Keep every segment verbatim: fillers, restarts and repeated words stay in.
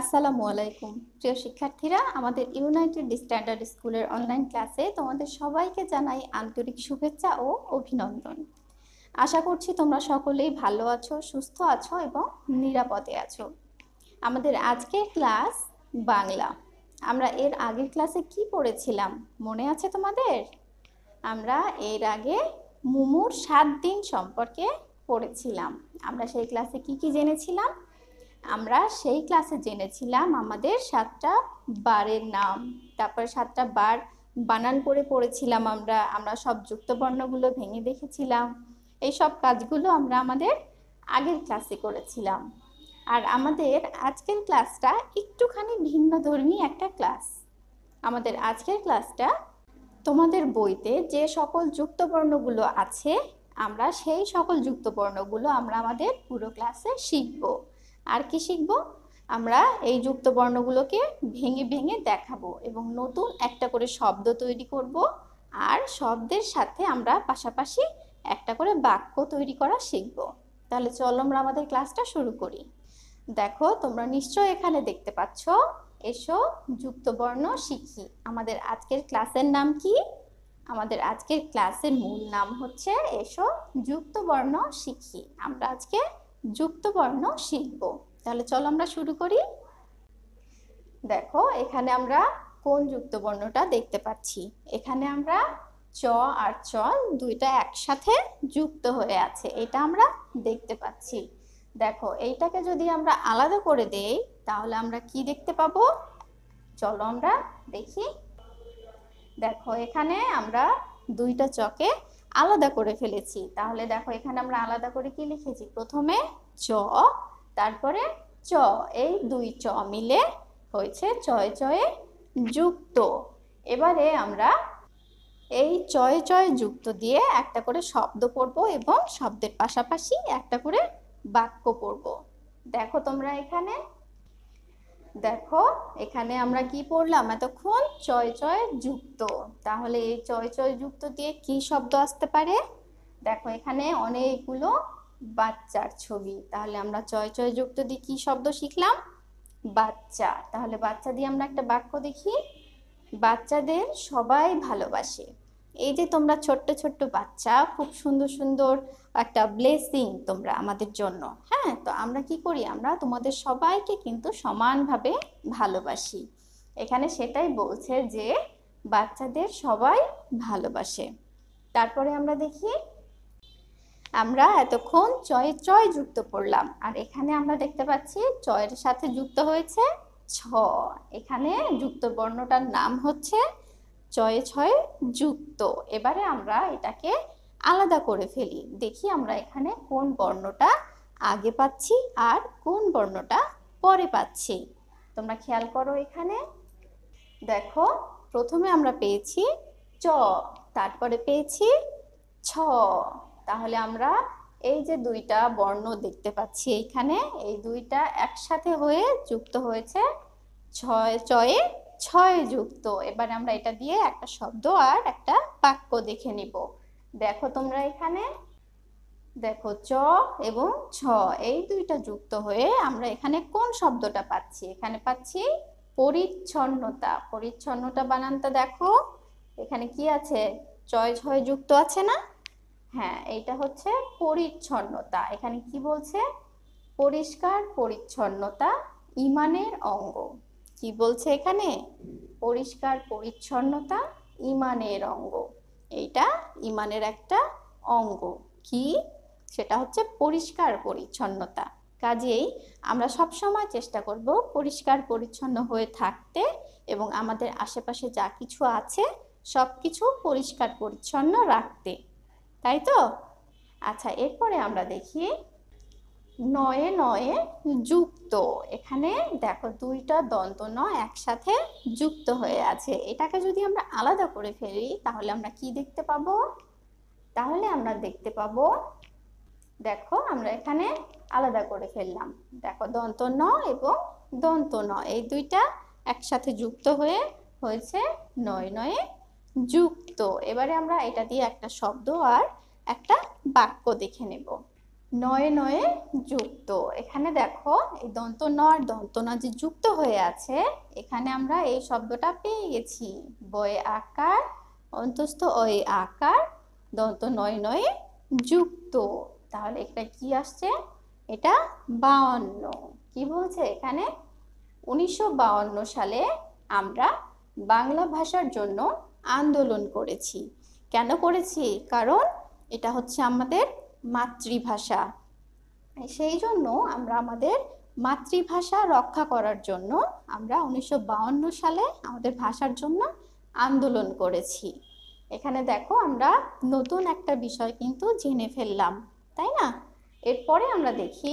আসসালামু আলাইকুম প্রিয় শিক্ষার্থীরা, আমাদের ইউনাইটেড স্ট্যান্ডার্ড স্কুলের অনলাইন ক্লাসে তোমাদের সবাইকে জানাই আন্তরিক শুভেচ্ছা ও অভিনন্দন। আশা করছি তোমরা সকলেই ভালো আছো, সুস্থ আছো এবং নিরাপদে আছো। আমাদের আজকের ক্লাস বাংলা। আমরা এর আগের ক্লাসে কি পড়েছিলাম মনে আছে তোমাদের? আমরা এর আগে মুমুর সাত দিন সম্পর্কে পড়েছিলাম। আমরা সেই ক্লাসে কি কি জেনেছিলাম? আমরা সেই ক্লাসে জেনেছিলাম আমাদের সাতটা বারের নাম, তারপরে সাতটা বার বানান করে পড়েছিলাম। আমরা আমরা সব যুক্ত বর্ণগুলো ভেঙে দেখেছিলাম। এই সব কাজগুলো আমরা আমাদের আগের ক্লাসে করেছিলাম। আর আমাদের আজকের ক্লাসটা একটুখানি ভিন্নধর্মী একটা ক্লাস। আমাদের আজকের ক্লাসটা তোমাদের বইতে যে সকল যুক্ত বর্ণগুলো আছে, আমরা সেই সকল যুক্ত বর্ণগুলো আমরা আমাদের পুরো ক্লাসে শিখব। আর কি শিখব? আমরা এই যুক্ত বর্ণগুলোকে ভেঙে ভেঙে দেখাবো এবং নতুন একটা করে শব্দ তৈরি করব। আর শব্দের সাথে আমরা পাশাপাশি একটা করে বাক্য তৈরি করা শিখব। তাহলে চলো আমরা আমাদের ক্লাসটা শুরু করি। দেখো, তোমরা নিশ্চয়ই এখানে দেখতে পাচ্ছ, এসো যুক্ত বর্ণ শিখি। আমাদের আজকের ক্লাসের নাম কি? আমাদের আজকের ক্লাসের মূল নাম হচ্ছে এসো যুক্ত বর্ণ শিখি। আমরা আজকে যুক্ত বর্ণ শিখব। তাহলে চলো আমরা শুরু করি। দেখো, এখানে আমরা কোন যুক্ত বর্ণটা দেখতে পাচ্ছি? এখানে আমরা চ আর চ দুইটা একসাথে যুক্ত হয়ে আছে, এটা আমরা দেখতে পাচ্ছি। দেখো, এইটাকে যদি আমরা আলাদা করে দেই তাহলে আমরা কি দেখতে পাবো? চলো আমরা দেখি। দেখো, এখানে আমরা দুইটা চকে আলাদা করে ফেলেছি। তাহলে দেখো, এখানে আমরা আলাদা করে কি লিখেছি? প্রথমে চ, তারপরে চ, এই দুই চ মিলে হয়েছে চয়ে চয়ে যুক্ত। এবারে আমরা এই চয়ে চয়ে যুক্ত দিয়ে একটা করে শব্দ পড়বো এবং শব্দের পাশাপাশি একটা করে বাক্য পড়বো। দেখো তোমরা এখানে, দেখো এখানে আমরা কি পড়লাম এতক্ষণ? চয় চয় যুক্ত। তাহলে এই চয় চয় যুক্ত দিয়ে কি শব্দ আসতে পারে? দেখো, এখানে অনেকগুলো বাচ্চার ছবি। তাহলে আমরা চয় চয় যুক্ত দিয়ে কি শব্দ শিখলাম? বাচ্চা। তাহলে বাচ্চা দিয়ে আমরা একটা বাক্য দেখি। বাচ্চাদের সবাই ভালোবাসে। এই যে তোমরা ছোট্ট ছোট্ট বাচ্চা, খুব সুন্দর সুন্দর একটা ব্লেসিং তোমরা আমাদের জন্য। হ্যাঁ, তো আমরা কি করি? আমরা তোমাদের সবাইকে কিন্তু সমানভাবে ভালোবাসি। এখানে সেটাই বলছে যে বাচ্চাদের সবাই ভালোবাসে। তারপরে আমরা দেখি, আমরা এতক্ষণ চয় চয় যুক্ত পড়লাম, আর এখানে আমরা দেখতে পাচ্ছি চয়ের সাথে যুক্ত হয়েছে ছ। এখানে যুক্ত বর্ণটার নাম হচ্ছে চয়ে ছয় যুক্ত। এবারে আমরা এটাকে আলাদা করে ফেলি। দেখি আমরা এখানে কোন বর্ণটা আগে পাচ্ছি আর কোন বর্ণটা পরে পাচ্ছি। তোমরা খেয়াল করো, এখানে দেখো, প্রথমে আমরা পেয়েছি চ, তারপরে পেয়েছি ছ। তাহলে আমরা এই যে দুইটা বর্ণ দেখতে পাচ্ছি এইখানে, এই দুইটা একসাথে হয়ে যুক্ত হয়েছে ছয় চয়ে ছয় যুক্ত। এবার আমরা এটা দিয়ে একটা শব্দ আর একটা বাক্য দেখে নিব। দেখো তোমরা এখানে, দেখো চ এবং ছ এই দুইটা যুক্ত হয়ে আমরা এখানে কোন শব্দটা পাচ্ছি? এখানে পাচ্ছি পরিচ্ছন্নতা। পরিচ্ছন্নতা বানানটা দেখো, এখানে কি আছে? চয় ছয় যুক্ত আছে না? হ্যাঁ, এইটা হচ্ছে পরিচ্ছন্নতা। এখানে কি বলছে? পরিষ্কার পরিচ্ছন্নতা ঈমানের অঙ্গ। কি বলছে এখানে? পরিষ্কার পরিচ্ছন্নতা ঈমানের অঙ্গ। এইটা ঈমানের একটা অঙ্গ। কি? সেটা হচ্ছে পরিষ্কার পরিচ্ছন্নতা। কাজেই আমরা সব সময় চেষ্টা করব পরিষ্কার পরিচ্ছন্ন হয়ে থাকতে এবং আমাদের আশেপাশে যা কিছু আছে সব কিছু পরিষ্কার পরিচ্ছন্ন রাখতে, তাই তো? আচ্ছা, এরপরে আমরা দেখি নয়ে নয়ে যুক্ত। এখানে দেখো দুইটা দন্ত ন একসাথে যুক্ত হয়ে আছে। এটাকে যদি আমরা আলাদা করে ফেলি তাহলে আমরা কি দেখতে পাবো? তাহলে আমরা দেখতে পাবো, দেখো আমরা এখানে আলাদা করে ফেললাম। দেখো, দন্ত ন এবং দন্ত ন এই দুইটা একসাথে যুক্ত হয়ে হয়েছে নয় নয়ে যুক্ত। এবারে আমরা এটা দিয়ে একটা শব্দ আর একটা বাক্য দেখে নেব। নয়ে নয়ে যুক্ত। এখানে দেখো এই দন্ত ন আর দন্ত ন যে যুক্ত হয়ে আছে, এখানে আমরা এই শব্দটা পেয়ে গেছি, বয়ে আকার অন্তস্থ অয়ে আকার দন্ত নয় নয়ে যুক্ত। তাহলে এটা কি আসছে? এটা বাউন্ন। কি বলছে এখানে? উনিশশো বাউন্ন সালে আমরা বাংলা ভাষার জন্য আন্দোলন করেছি। কেন করেছি? কারণ এটা হচ্ছে আমাদের মাতৃভাষা। সেই জন্য আমরা আমাদের মাতৃভাষা রক্ষা করার জন্য আমরা উনিশশো বাউন্ন সালে আমাদের ভাষার জন্য আন্দোলন করেছি। এখানে দেখো আমরা নতুন একটা বিষয় কিন্তু জেনে ফেললাম, তাই না? এরপরে আমরা দেখি,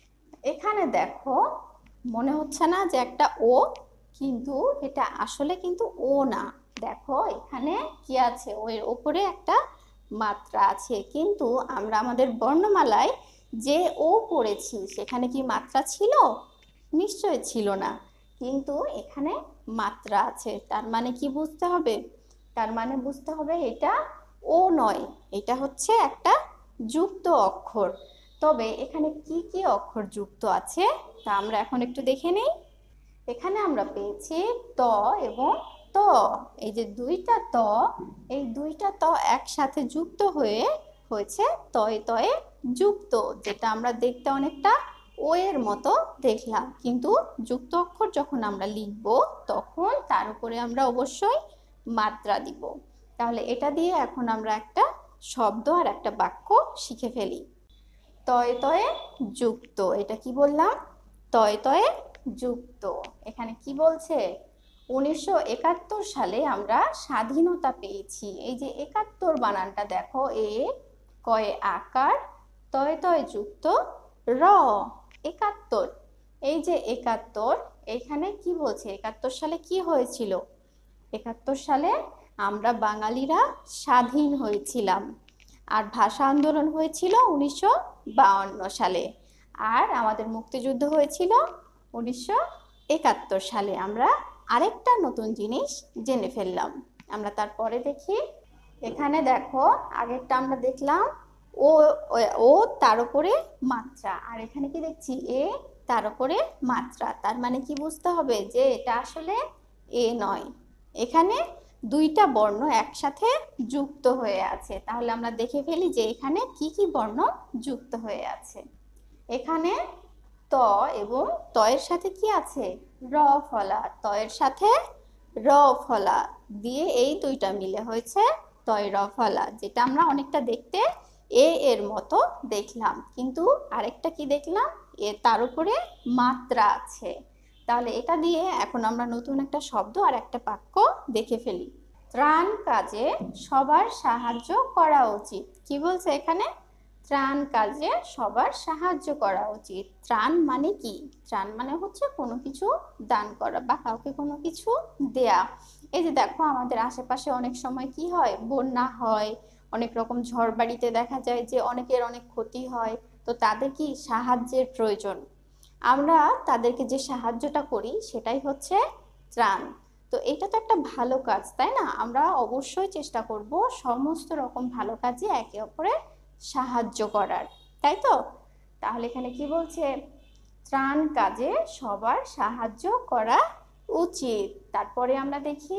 এখানে দেখো মনে হচ্ছে না যে একটা ও, কিন্তু এটা আসলে কিন্তু ও না। দেখো এখানে কি আছে? ও এর উপরে একটা মাত্রা আছে, কিন্তু আমরা আমাদের বর্ণমালায় যে ও পড়েছি সেখানে কি মাত্রা ছিল? নিশ্চয় ছিল না, কিন্তু এখানে মাত্রা আছে। তার মানে কি বুঝতে হবে? তার মানে বুঝতে হবে এটা ও নয়, এটা হচ্ছে একটা যুক্ত অক্ষর। তবে এখানে কি কি অক্ষর যুক্ত আছে তা আমরা এখন একটু দেখে নেই। এখানে আমরা পেয়েছি ত এবং ত। এই যে দুইটা ত, এই দুইটা ত একসাথে যুক্ত হয়ে হয়েছে তয়ে তয়ে যুক্ত, যেটা আমরা দেখতে অনেকটা ও এর মতো দেখলাম, কিন্তু যুক্ত অক্ষর যখন আমরা লিখব তখন তার উপরে আমরা অবশ্যই মাত্রা দিব। তাহলে এটা দিয়ে এখন আমরা একটা শব্দ আর একটা বাক্য শিখে ফেলি। তয়ে তয়ে যুক্ত, এটা কি বললাম? তয়ে তয়ে যুক্ত। এখানে কি বলছে? উনিশশো একাত্তর সালে আমরা স্বাধীনতা পেয়েছি। এই যে একাত্তর বানানটা দেখো, এ কয়ে আকার তয়ে তয়ে যুক্ত র, একাত্তর। এই যে একাত্তর, এখানে কি বলছে? একাত্তর সালে কি হয়েছিল? একাত্তর সালে আমরা বাঙালিরা স্বাধীন হয়েছিলাম, আর ভাষা আন্দোলন হয়েছিল উনিশশো বাউন্ন সালে, আর আমাদের মুক্তিযুদ্ধ হয়েছিল উনিশশো একাত্তর সালে। আমরা আরেকটা নতুন জিনিস জেনে ফেললাম। আমরা তারপরে দেখি, এখানে দেখো আগেরটা আমরা দেখলাম ও ও তার উপরে মাত্রা, আর এখানে কি দেখছি? এ তার উপরে মাত্রা। তার মানে কি বুঝতে হবে? যে এটা আসলে এ নয়, এখানে দুইটা বর্ণ একসাথে যুক্ত হয়ে আছে। তাহলে আমরা দেখে ফেলি যে এখানে কি কি বর্ণ যুক্ত হয়ে আছে। এখানে ত এবং ত এর সাথে কি আছে? র ফলা। ত এর সাথে র ফলা দিয়ে এই দুইটা মিলে হয়েছে তয় র ফলা, যেটা আমরা অনেকটা দেখতে এ এর মতো দেখলাম, কিন্তু আরেকটা কি দেখলাম? এ তার উপরে মাত্রা আছে। তাহলে এটা দিয়ে এখন আমরা নতুন একটা শব্দ আর একটা বাক্য দেখে ফেলি। ত্রাণ কাজে সবার সাহায্য করা উচিত। কি বলছে এখানে? ত্রাণ কাজে সবার সাহায্য করা উচিত। ত্রাণ মানে কি? ত্রাণ মানে হচ্ছে কোনো কিছু দান করা বা কাউকে কোনো কিছু দেয়া। এই যে দেখো আমাদের আশেপাশে অনেক সময় কি হয়? বন্যা হয়, অনেক রকম ঝড় বাড়িতে দেখা যায় যে অনেকের অনেক ক্ষতি হয়, তো তাদের কি সাহায্যের প্রয়োজন। আমরা তাদেরকে যে সাহায্যটা করি সেটাই হচ্ছে ত্রাণ। তো এটা তো একটা ভালো কাজ, তাই না? আমরা অবশ্যই চেষ্টা করব সমস্ত রকম ভালো কাজে একে অপরের সাহায্য করার, তাই তো? তাহলে এখানে কি বলছে? ত্রাণ কাজে সবার সাহায্য করা উচিত। তারপরে আমরা দেখি,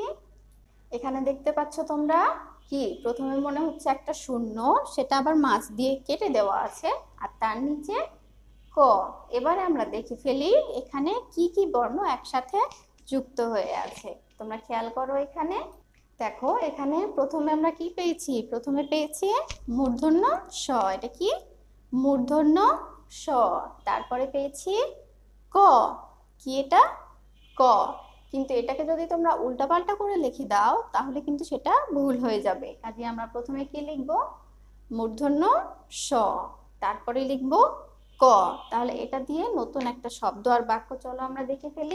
এখানে দেখতে পাচ্ছ তোমরা কি? প্রথমে মনে হচ্ছে একটা শূন্য, সেটা আবার মাঝ দিয়ে কেটে দেওয়া আছে, আর তার নিচে ক। এবারে আমরা দেখে ফেলি এখানে কি কি বর্ণ একসাথে যুক্ত হয়ে আছে। তোমরা খেয়াল করো, এখানে দেখো এখানে প্রথমে আমরা কি পেয়েছি? প্রথমে পেয়েছি মূর্ধন্য স। এটা কি? মূর্ধন্য স। তারপরে পেয়েছি ক। কি এটা? ক। কিন্তু এটাকে যদি তোমরা উল্টাপাল্টা করে লিখে দাও তাহলে কিন্তু সেটা ভুল হয়ে যাবে। কাজে আমরা প্রথমে কি লিখব? মূর্ধন্য স, তারপরে লিখব ক। তাহলে এটা দিয়ে নতুন একটা শব্দ আর বাক্য চলো আমরা দেখে ফেলি।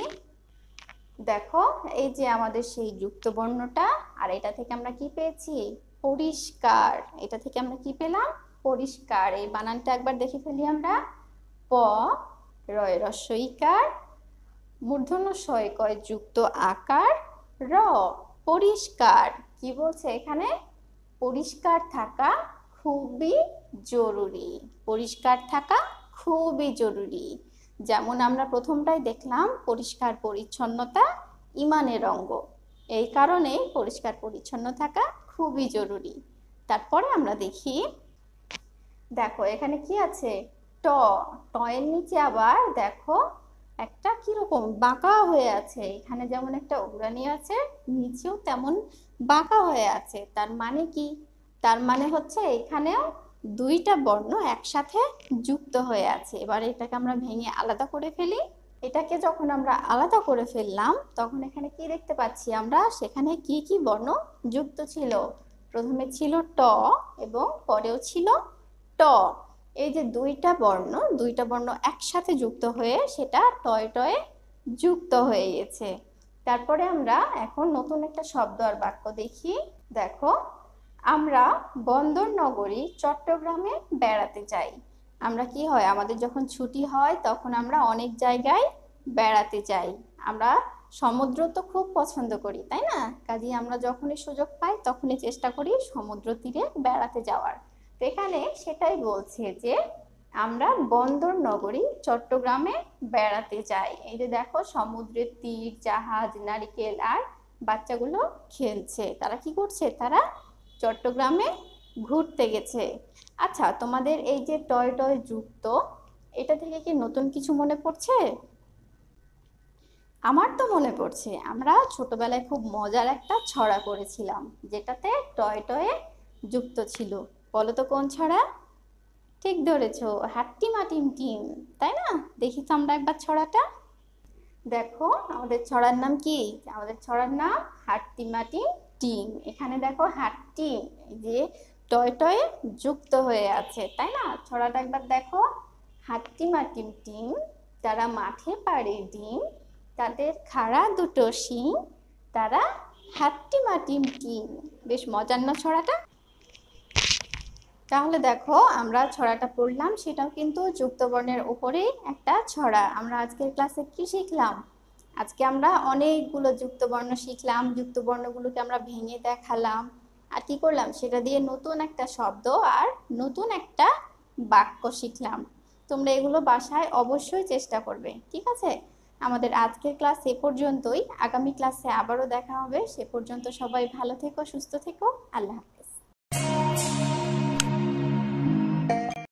দেখো এই যে আমাদের সেই যুক্ত বর্ণটা, আর এটা থেকে আমরা কি পেয়েছি? পরিষ্কার। এটা থেকে আমরা কি পেলাম? পরিষ্কার। এই বানানটা একবার দেখে ফেলি আমরা। প রয় রস্ব ইকার, মূর্ধন্য শয় কয় যুক্ত আকার র, পরিষ্কার। কি বলছে এখানে? পরিষ্কার থাকা খুবই জরুরি। পরিষ্কার থাকা খুবই জরুরি। যেমন আমরা প্রথমটাই দেখলাম, পরিষ্কার পরিচ্ছন্নতা ইমানের অঙ্গ। এই কারণে পরিষ্কার পরিচ্ছন্ন থাকা খুবই জরুরি। তারপরে আমরা দেখি, দেখো এখানে কি আছে, ট। ট এর নিচে আবার দেখো একটা কিরকম বাঁকা হয়ে আছে। এখানে যেমন একটা উড়ানি আছে, নিচেও তেমন বাঁকা হয়ে আছে। তার মানে কি? তার মানে হচ্ছে এখানেও দুইটা বর্ণ একসাথে যুক্ত হয়ে আছে। এবার এটাকে আমরা ভেঙে আলাদা করে ফেলি। এটাকে যখন আমরা আলাদা করে ফেললাম, তখন এখানে কি দেখতে পাচ্ছি আমরা, সেখানে কি কি বর্ণ যুক্ত ছিল? প্রথমে ছিল ট এবং পরেও ছিল ট। এই যে দুইটা বর্ণ, দুইটা বর্ণ একসাথে যুক্ত হয়ে সেটা টয়ে টয়ে যুক্ত হয়ে গেছে। তারপরে আমরা এখন নতুন একটা শব্দ আর বাক্য দেখি। দেখো, আমরা বন্দর নগরী চট্টগ্রামে বেড়াতে যাই। আমরা কি হয়, আমাদের যখন ছুটি হয় তখন আমরা অনেক জায়গায় বেড়াতে যাই। আমরা সমুদ্র তো খুব পছন্দ করি, তাই না? কাজেই আমরা যখনই সুযোগ পাই তখনই চেষ্টা করি সমুদ্র তীরে বেড়াতে যাওয়ার। তো এখানে সেটাই বলছে যে আমরা বন্দর নগরী চট্টগ্রামে বেড়াতে যাই। এই যে দেখো, সমুদ্রের তীর, জাহাজ, নারিকেল আর বাচ্চাগুলো খেলছে। তারা কি করছে? তারা চট্টগ্রামে ঘুরতে গেছে। আচ্ছা, তোমাদের এই যে টয় টয় যুক্ত, এটা থেকে কি নতুন কিছু মনে পড়ছে? আমার তো মনে পড়ছে, আমরা ছোটবেলায় খুব মজার একটা ছড়া করেছিলাম, যেটাতে টয় টয়ে যুক্ত ছিল। বলো তো কোন ছড়া? ঠিক ধরেছো, হাট্টিমা টিম টিম, তাই না? দেখি তো আমরা একবার ছড়াটা। দেখো, আমাদের ছড়ার নাম কি? আমাদের ছড়ার নাম হাট্টিমা টিম টিম। এখানে দেখো হাট্টি, এই যে টয় টয়ে যুক্ত হয়ে আছে, তাই না? ছড়াটা একবার দেখো, হাট্টিমা টিম টিম, তারা মাঠে পাড়ে ডিম, তাদের খাড়া দুটো শিং, তারা হাট্টিমা টিম টিম। বেশ মজার না ছড়াটা? তাহলে দেখো, আমরা ছড়াটা পড়লাম, সেটাও কিন্তু যুক্ত বর্ণের উপরেই একটা ছড়া। আমরা আজকের ক্লাসে কি শিখলাম? আজকে আমরা অনেকগুলো যুক্ত বর্ণ শিখলাম, যুক্ত বর্ণগুলোকে আমরা ভেঙে দেখালাম, আর কি করলাম, সেটা দিয়ে নতুন একটা শব্দ আর নতুন একটা বাক্য শিখলাম। তোমরা এগুলো বাসায় অবশ্যই চেষ্টা করবে, ঠিক আছে? আমাদের আজকের ক্লাস এ পর্যন্তই। আগামী ক্লাসে আবারও দেখা হবে। সে পর্যন্ত সবাই ভালো থেকো, সুস্থ থেকো। আল্লাহ হাফেজ।